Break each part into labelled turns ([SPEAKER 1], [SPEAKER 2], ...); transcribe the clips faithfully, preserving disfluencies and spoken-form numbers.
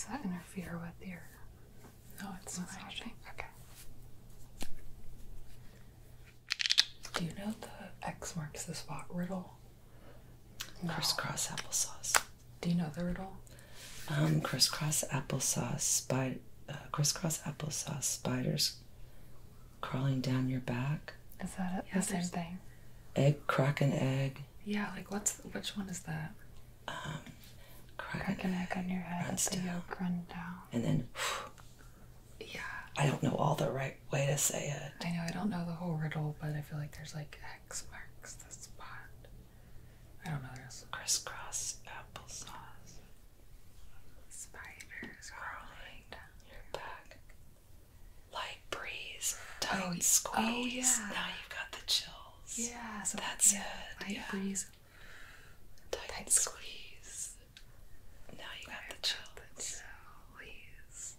[SPEAKER 1] that interfere with your
[SPEAKER 2] No, it's
[SPEAKER 1] massaging? Okay.
[SPEAKER 2] Do you know the X marks the spot riddle?
[SPEAKER 1] No.
[SPEAKER 3] Crisscross applesauce.
[SPEAKER 2] Do you know the riddle?
[SPEAKER 3] Um, crisscross applesauce, spider, uh, crisscross applesauce, spiders crawling down your back.
[SPEAKER 1] Is that it?
[SPEAKER 2] Yeah,
[SPEAKER 1] The same thing?
[SPEAKER 3] Egg, crack an egg.
[SPEAKER 2] Yeah, like what's which one is that?
[SPEAKER 3] Um, crack,
[SPEAKER 1] Crack an egg on your head,
[SPEAKER 3] runs
[SPEAKER 1] the
[SPEAKER 3] down.
[SPEAKER 1] yolk run down.
[SPEAKER 3] And then,
[SPEAKER 2] Yeah.
[SPEAKER 3] I don't know all the right way to say it.
[SPEAKER 2] I know I don't know the whole riddle, but I feel like there's like X marks the spot. I don't know there's
[SPEAKER 3] Crisscross applesauce.
[SPEAKER 2] spiders crawling down
[SPEAKER 3] Your back. Light breeze. Tight
[SPEAKER 2] Oh,
[SPEAKER 3] squeeze.
[SPEAKER 2] oh, yeah.
[SPEAKER 3] Now you've got the chills.
[SPEAKER 2] Yeah, so
[SPEAKER 3] That's
[SPEAKER 2] yeah,
[SPEAKER 3] it.
[SPEAKER 2] light
[SPEAKER 3] Yeah.
[SPEAKER 2] breeze.
[SPEAKER 3] Tight,
[SPEAKER 2] Tight
[SPEAKER 3] squeeze. Now you got the chills.
[SPEAKER 2] Please.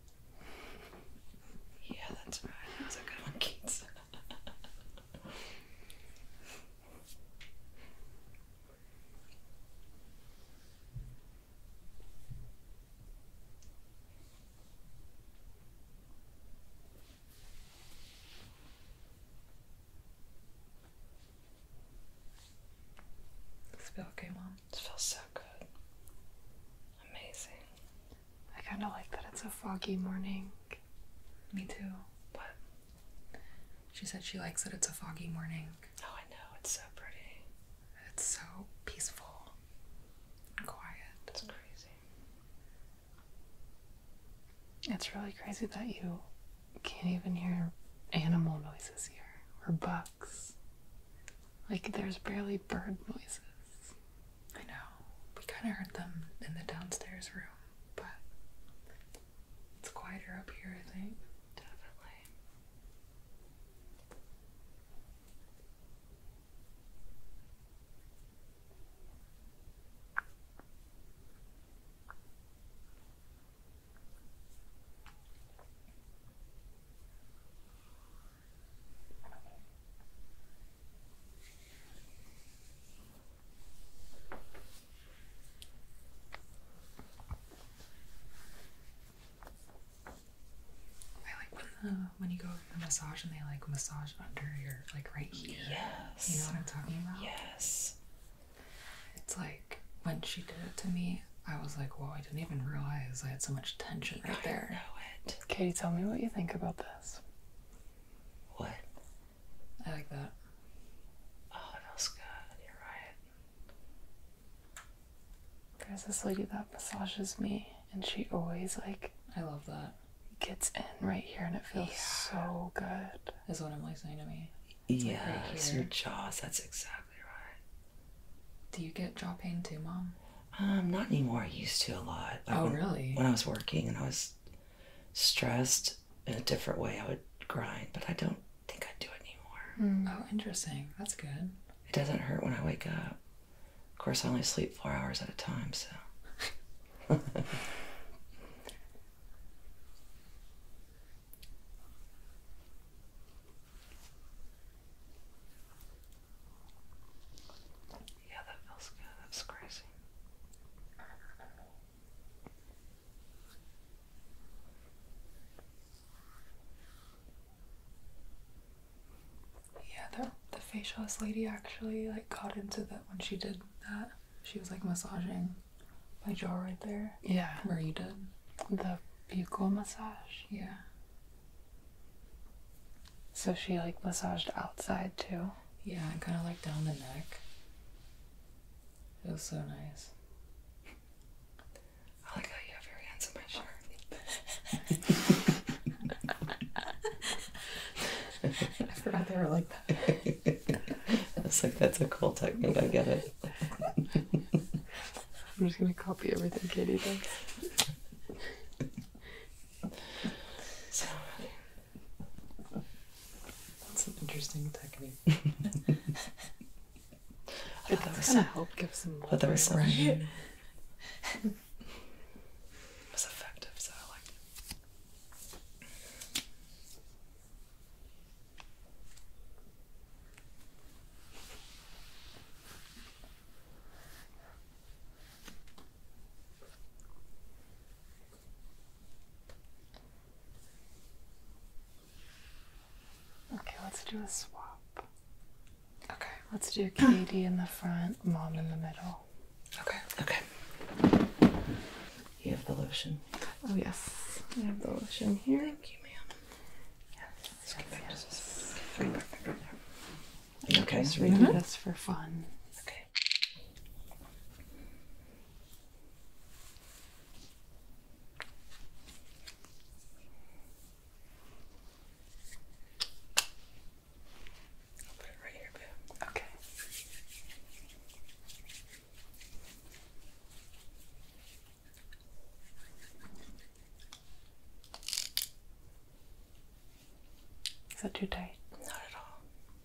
[SPEAKER 3] Yeah, that's right. That was a good one, Keats.
[SPEAKER 2] This feel okay, Mom?
[SPEAKER 3] This feels so good. Amazing.
[SPEAKER 1] I kind of like that it's a foggy morning.
[SPEAKER 2] Me too.
[SPEAKER 3] What?
[SPEAKER 2] She said she likes that it's a foggy morning.
[SPEAKER 3] Oh, I know. It's so pretty.
[SPEAKER 2] It's so peaceful and quiet.
[SPEAKER 3] It's crazy.
[SPEAKER 1] It's really crazy that you can't even hear animal noises here, or bugs. Like, there's barely bird noises.
[SPEAKER 2] I know. We kind of heard them in the downstairs room, but it's quieter up here, I think.
[SPEAKER 3] Definitely.
[SPEAKER 2] I like when the when you go for the massage and they like massage under your like right here.
[SPEAKER 3] Yes.
[SPEAKER 2] You know what I'm talking about?
[SPEAKER 3] Yes.
[SPEAKER 2] It's like when she did it to me, I was like, whoa, I didn't even realize I had so much tension right
[SPEAKER 3] I
[SPEAKER 2] there.
[SPEAKER 3] know it.
[SPEAKER 1] Katie, tell me what you think about this.
[SPEAKER 3] What?
[SPEAKER 2] I like that.
[SPEAKER 3] Oh, it feels good. You're right.
[SPEAKER 1] There's this lady that massages me, and she always, like,
[SPEAKER 2] I love that.
[SPEAKER 1] gets in right here, and it feels
[SPEAKER 2] Yeah.
[SPEAKER 1] so good.
[SPEAKER 2] Is what Emily's saying to me.
[SPEAKER 3] Yes,
[SPEAKER 2] like right
[SPEAKER 3] your
[SPEAKER 2] here.
[SPEAKER 3] jaws. That's exactly right.
[SPEAKER 2] Do you get jaw pain too, Mom?
[SPEAKER 3] Um, not anymore. I used to a lot. Like
[SPEAKER 2] Oh,
[SPEAKER 3] when,
[SPEAKER 2] really?
[SPEAKER 3] When I was working and I was stressed in a different way, I would grind, but I don't think I do it anymore.
[SPEAKER 2] Oh, interesting. That's good.
[SPEAKER 3] It doesn't hurt when I wake up. Of course, I only sleep four hours at a time, so. Yeah, that feels good. That's crazy.
[SPEAKER 2] Yeah, the, the facialist lady actually like got into that when she did that. She was like massaging my jaw right there.
[SPEAKER 1] Yeah,
[SPEAKER 2] Where you did.
[SPEAKER 1] the buccal massage.
[SPEAKER 2] Yeah.
[SPEAKER 1] So she, like, massaged outside, too.
[SPEAKER 2] Yeah, and kind of like down the neck. It was so nice.
[SPEAKER 3] I like how you have your hands on my shirt.
[SPEAKER 2] I forgot they were like that.
[SPEAKER 3] It's like, that's a cool technique. I get it.
[SPEAKER 1] I'm just gonna copy everything Katie does.
[SPEAKER 3] So,
[SPEAKER 2] That's an interesting technique.
[SPEAKER 3] I thought that was
[SPEAKER 1] It's
[SPEAKER 3] so,
[SPEAKER 1] gonna help give some
[SPEAKER 3] I thought that was so
[SPEAKER 2] Right.
[SPEAKER 3] it was effective, so I liked it.
[SPEAKER 1] do a swap.
[SPEAKER 2] Okay.
[SPEAKER 1] Let's do Katie in the front, Mom in the middle.
[SPEAKER 2] Okay.
[SPEAKER 3] Okay. You have the lotion.
[SPEAKER 1] Oh, yes. I have the lotion here.
[SPEAKER 3] Thank you, ma'am.
[SPEAKER 1] Yes.
[SPEAKER 3] Let's get
[SPEAKER 1] yes,
[SPEAKER 3] back to
[SPEAKER 1] yes.
[SPEAKER 3] this. Okay, perfect. Right there. Okay.
[SPEAKER 1] Just redo
[SPEAKER 2] Mhm.
[SPEAKER 1] this for fun.
[SPEAKER 3] Okay. I'll put it right here, babe.
[SPEAKER 1] Okay. Is that too tight?
[SPEAKER 3] Not at all.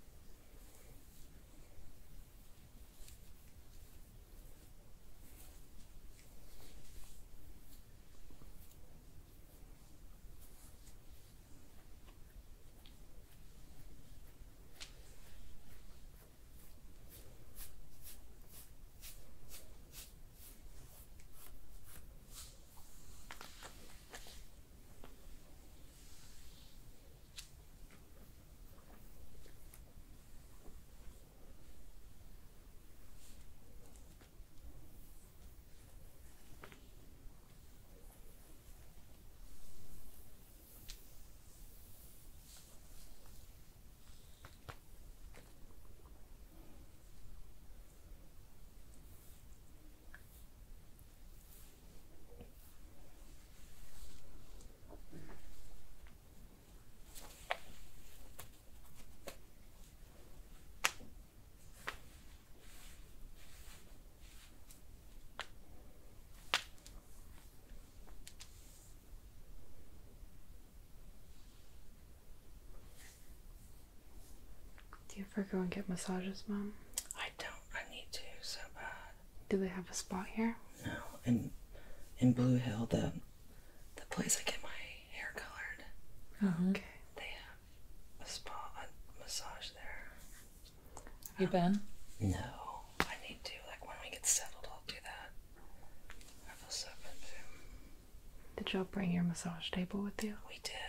[SPEAKER 1] Do you ever go and get massages, Mom?
[SPEAKER 3] I don't. I need to so bad.
[SPEAKER 1] Do they have a spot here?
[SPEAKER 3] No. In in Blue Hill, the the place I get my hair colored,
[SPEAKER 2] Mhm.
[SPEAKER 1] Okay.
[SPEAKER 3] they have a spa, a massage there.
[SPEAKER 2] You been?
[SPEAKER 3] No, I need to. Like when we get settled, I'll do that. I feel so good, babe.
[SPEAKER 1] Did y'all bring your massage table with you?
[SPEAKER 3] We did.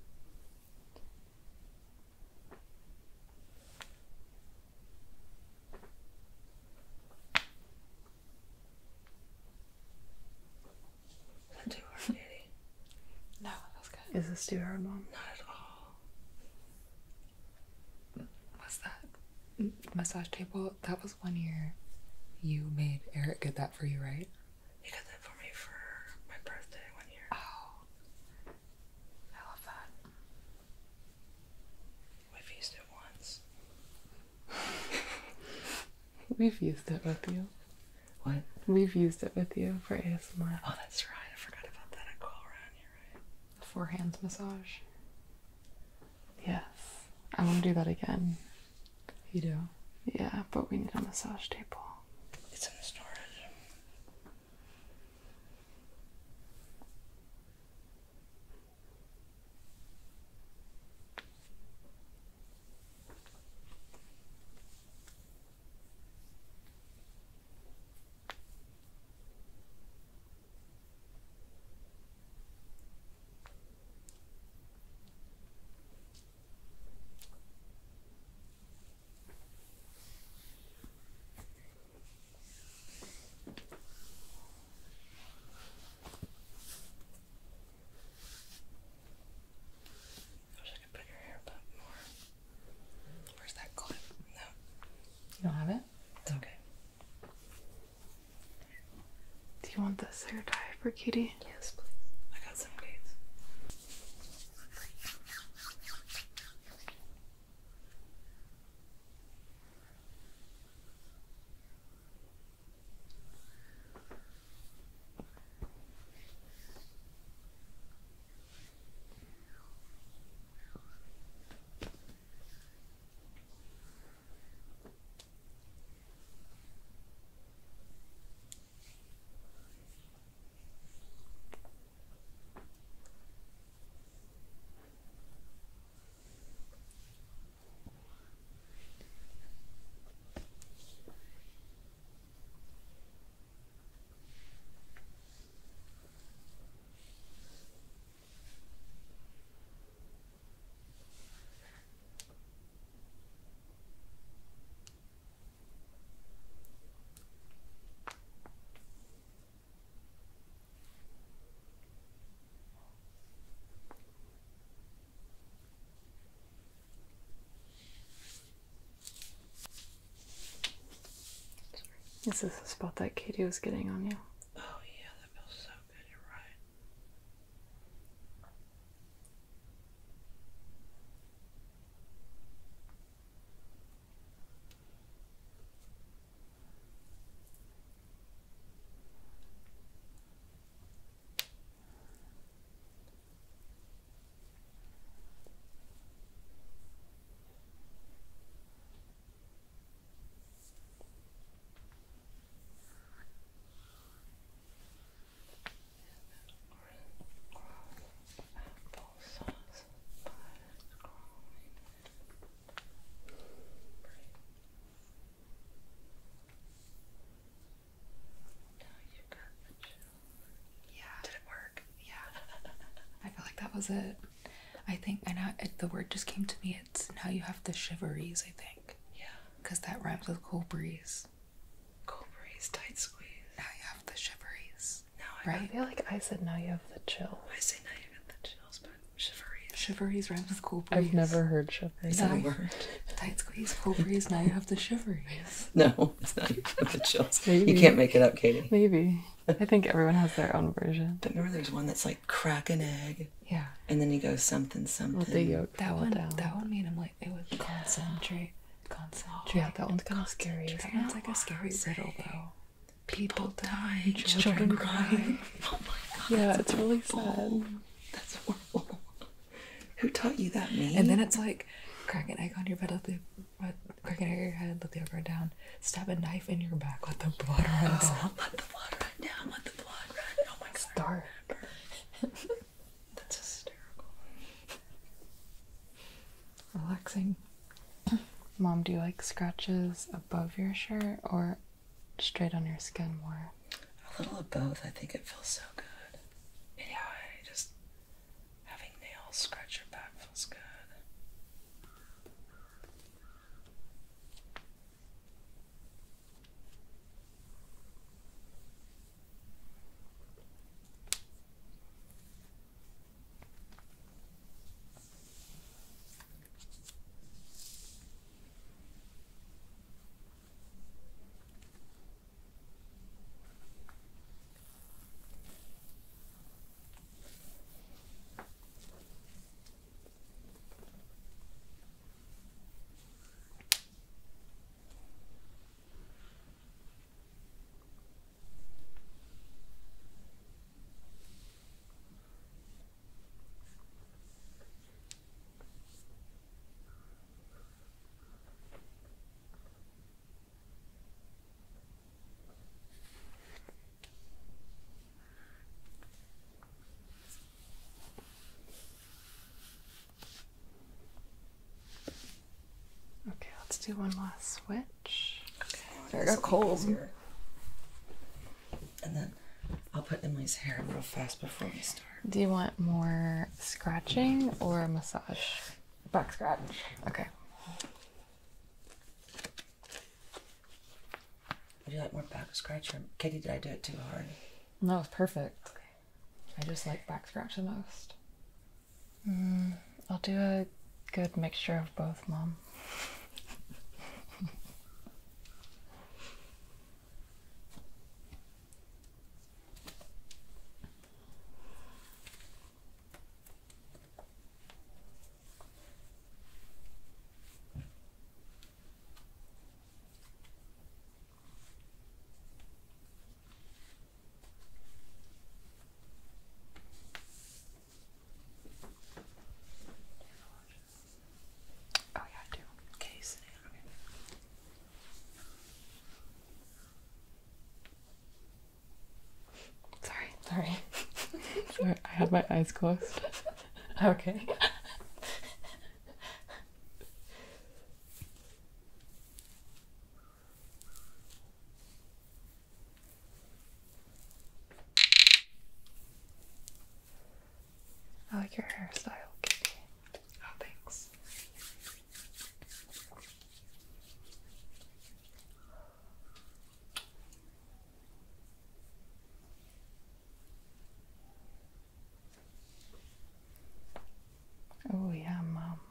[SPEAKER 3] Is that too hard, Katie?
[SPEAKER 2] No, that was good.
[SPEAKER 1] Is this too hard, Mom?
[SPEAKER 3] Not at all.
[SPEAKER 2] What's that? Massage table? That was one year you made Eric get that for you, right?
[SPEAKER 3] You got that for me for my birthday one year.
[SPEAKER 2] Oh. I love that.
[SPEAKER 3] We've used it once.
[SPEAKER 1] We've used it with you.
[SPEAKER 3] What?
[SPEAKER 1] We've used it with you for A S M R.
[SPEAKER 3] Oh, that's right. I forgot about that. I call around. You're right.
[SPEAKER 2] The four hands massage.
[SPEAKER 1] Yes. I want to do that again.
[SPEAKER 2] You do?
[SPEAKER 1] Yeah, but we need a massage table.
[SPEAKER 3] It's in the storage. I wish I could put your hair back more.
[SPEAKER 2] Where's that clip?
[SPEAKER 3] No,
[SPEAKER 2] You don't have it?
[SPEAKER 3] it's okay.
[SPEAKER 1] Do you want this hair dye for Kitty?
[SPEAKER 3] Yes, please. I got some beads.
[SPEAKER 1] This is the spot that Katie was getting on you.
[SPEAKER 3] Oh yeah, that feels so good. You're right.
[SPEAKER 2] I feel like that was it. I think, and now it, the word just came to me. It's now you have the shiveries, I think.
[SPEAKER 3] Yeah.
[SPEAKER 2] Because that rhymes with cool breeze.
[SPEAKER 3] Cool breeze, tight squeeze.
[SPEAKER 2] Now you have the shiveries.
[SPEAKER 3] Now I,
[SPEAKER 2] right?
[SPEAKER 1] I feel like I said now you have the chill.
[SPEAKER 3] I say now you got the chills, but shiveries.
[SPEAKER 2] Shiveries rhymes with cool breeze.
[SPEAKER 1] I've never heard shivery.
[SPEAKER 3] Is that a word?
[SPEAKER 2] Tight squeeze, cool breeze. Now you have the shiveries.
[SPEAKER 3] No, it's not. You got the chills.
[SPEAKER 1] Maybe.
[SPEAKER 3] You can't make it up, Katie.
[SPEAKER 1] Maybe. I think everyone has their own version.
[SPEAKER 3] But remember, there's one that's like crack an egg,
[SPEAKER 2] Yeah.
[SPEAKER 3] and then you go something something.
[SPEAKER 1] Let the yolk
[SPEAKER 2] That
[SPEAKER 1] fall
[SPEAKER 2] one,
[SPEAKER 1] down.
[SPEAKER 2] that one made him like, it would concentrate. Concentrate.
[SPEAKER 1] Yeah, that one's kind of scary.
[SPEAKER 2] That one's like a scary riddle, though. People die,
[SPEAKER 1] Children
[SPEAKER 2] children
[SPEAKER 1] cry.
[SPEAKER 2] cry.
[SPEAKER 3] Oh my god.
[SPEAKER 1] Yeah,
[SPEAKER 3] that's
[SPEAKER 1] it's really
[SPEAKER 3] horrible.
[SPEAKER 1] sad.
[SPEAKER 3] That's horrible. Who taught you that, me?
[SPEAKER 2] And then it's like, crack an egg on your bed, let the, let, crack an egg on your head, let the yolk run down. Stab a knife in your back, let the blood run down.
[SPEAKER 3] Oh, let the blood run down. Let the blood run. Oh my god.
[SPEAKER 1] Dark.
[SPEAKER 3] That's hysterical.
[SPEAKER 2] Relaxing.
[SPEAKER 1] Mom, do you like scratches above your shirt or straight on your skin more?
[SPEAKER 3] A little of both. I think it feels so good. Anyway, just having nails scratch your back feels good.
[SPEAKER 1] Okay, let's do one last switch.
[SPEAKER 3] Okay.
[SPEAKER 1] I got cold.
[SPEAKER 3] And then I'll put Emily's hair real fast before we start.
[SPEAKER 1] Do you want more scratching or massage?
[SPEAKER 2] Back scratch.
[SPEAKER 1] Okay.
[SPEAKER 3] Would you like more back scratch? Or Katie, did I do it too hard?
[SPEAKER 2] No, it's perfect. I just like back scratch the most.
[SPEAKER 1] Mm, I'll do a good mixture of both, Mom.
[SPEAKER 2] Oh yeah, I do.
[SPEAKER 3] Okay, sit down.
[SPEAKER 1] Sorry.
[SPEAKER 2] Sorry.
[SPEAKER 1] Sorry, I had my eyes closed.
[SPEAKER 2] Okay.
[SPEAKER 1] I like your hairstyle, Katie.
[SPEAKER 2] Oh, thanks.
[SPEAKER 1] Oh yeah, Mom.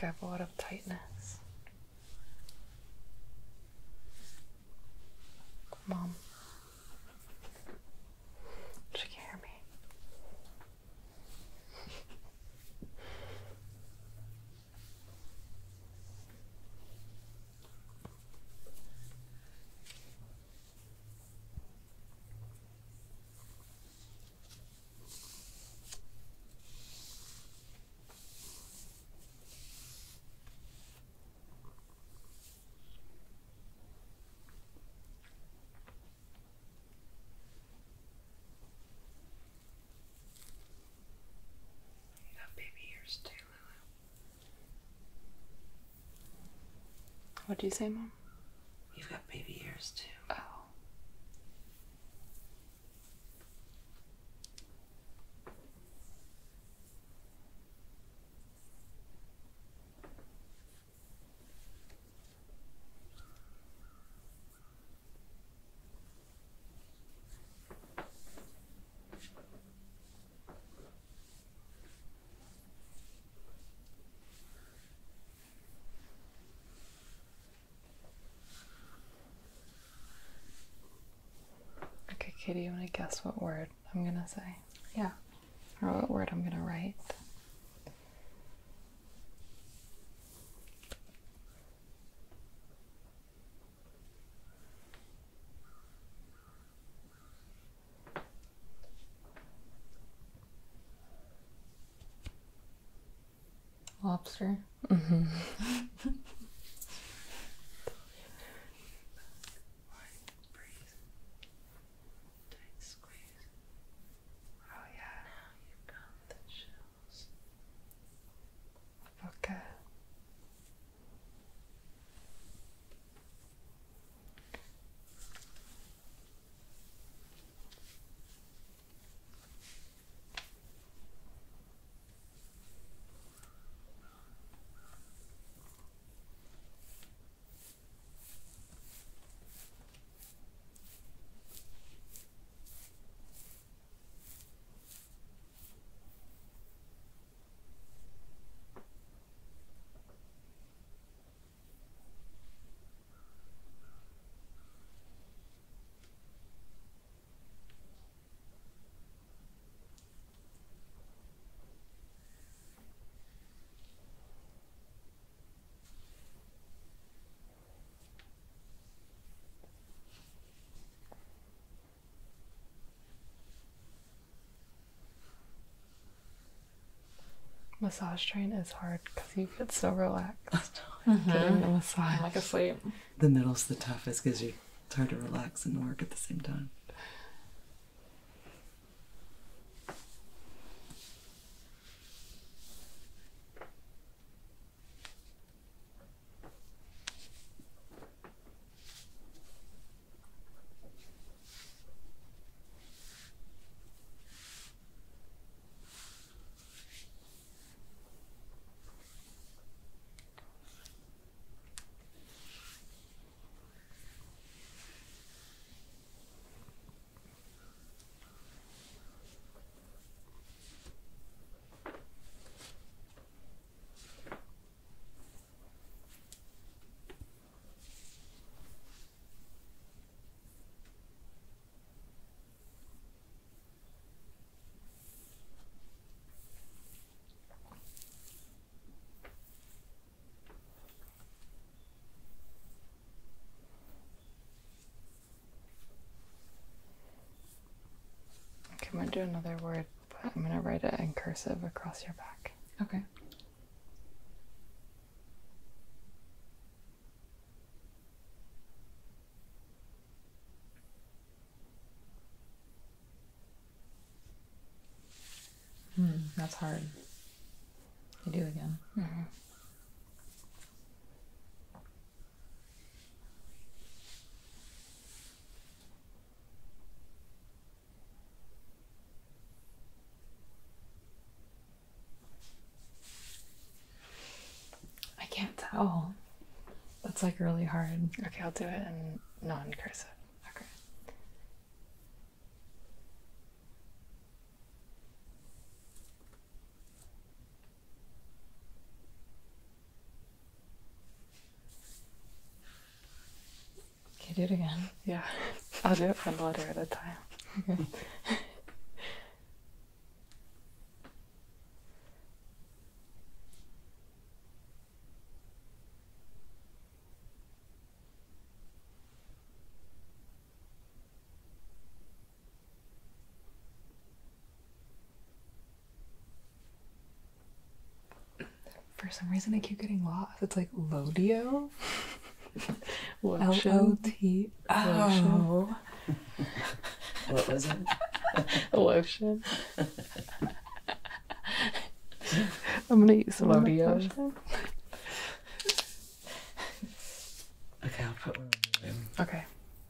[SPEAKER 1] like I have a lot of tightness. Mom. She can't hear me. What do you say, Mom?
[SPEAKER 3] You've got baby ears too.
[SPEAKER 1] Oh. Okay, Katie, you want to guess what word I'm gonna say?
[SPEAKER 2] Yeah.
[SPEAKER 1] Or what word I'm gonna write?
[SPEAKER 2] Lobster.
[SPEAKER 1] Mm-hmm.
[SPEAKER 3] Breathe. Tight squeeze.
[SPEAKER 1] Oh yeah.
[SPEAKER 3] Now you've got the chills.
[SPEAKER 1] Okay. Massage train is hard because you get so relaxed. Getting the massage.
[SPEAKER 2] I'm like asleep.
[SPEAKER 3] The middle's the toughest because it's hard to relax and work at the same time.
[SPEAKER 1] Okay, I'm gonna do another word, but I'm gonna write it in cursive across your back.
[SPEAKER 2] Okay. Hmm, that's hard. You do again.
[SPEAKER 1] Mm-hmm.
[SPEAKER 2] I can't tell. That's like really hard.
[SPEAKER 1] Okay, I'll do it in non-cursive.
[SPEAKER 2] Okay. you do it again?
[SPEAKER 1] Yeah. I'll do it one letter at a time.
[SPEAKER 2] Okay. For some reason, I keep getting lost. It's like Lodio? L O T. Oh.
[SPEAKER 3] What was it?
[SPEAKER 1] Lotion. I'm gonna use some of the
[SPEAKER 2] Lodio.
[SPEAKER 1] lotion.
[SPEAKER 3] Okay, I'll put one on the room.
[SPEAKER 1] Okay.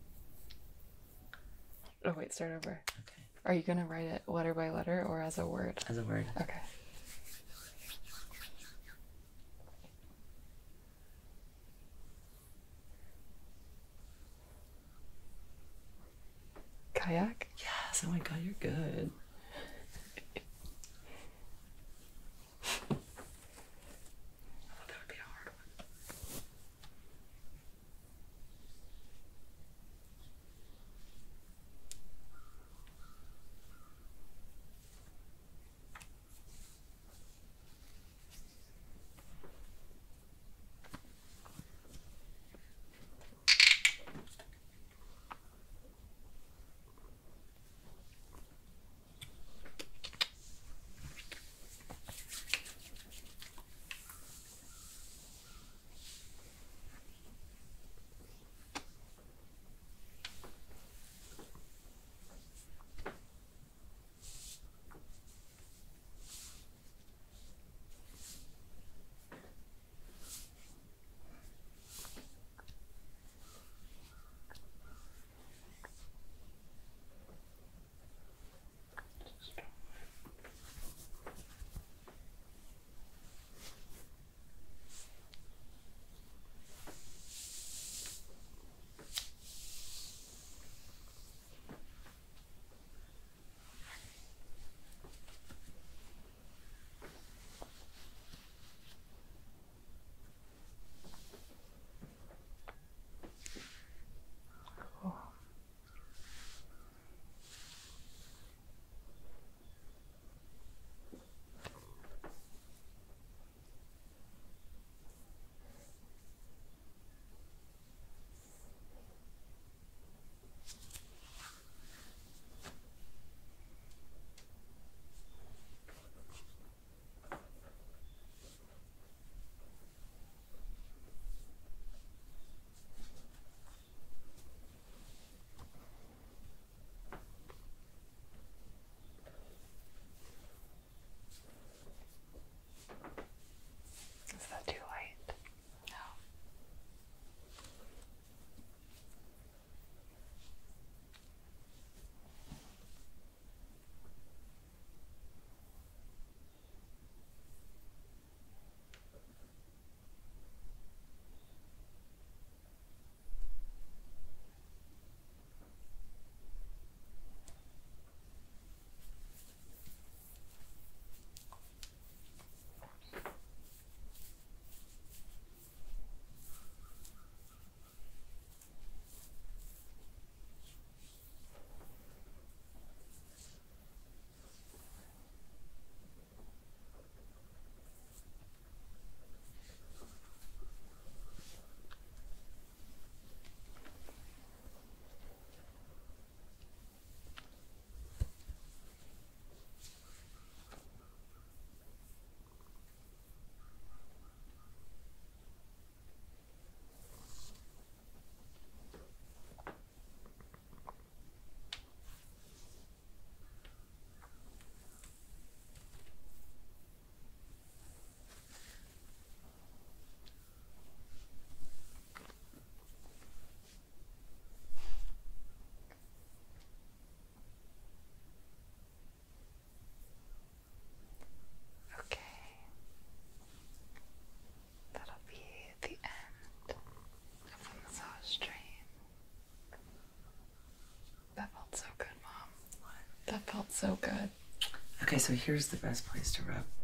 [SPEAKER 1] Oh wait, start over.
[SPEAKER 3] Okay.
[SPEAKER 1] Are you gonna write it letter by letter or as a word?
[SPEAKER 3] As a word.
[SPEAKER 1] Okay. Kayak?
[SPEAKER 3] Yes, oh my god, you're good. I thought that would be a hard one.
[SPEAKER 1] Is that too light?
[SPEAKER 2] No.
[SPEAKER 1] Okay. That'll be the end of the massage stream. That felt so good, Mom. That felt so good.
[SPEAKER 3] Okay, so here's the best place to rub.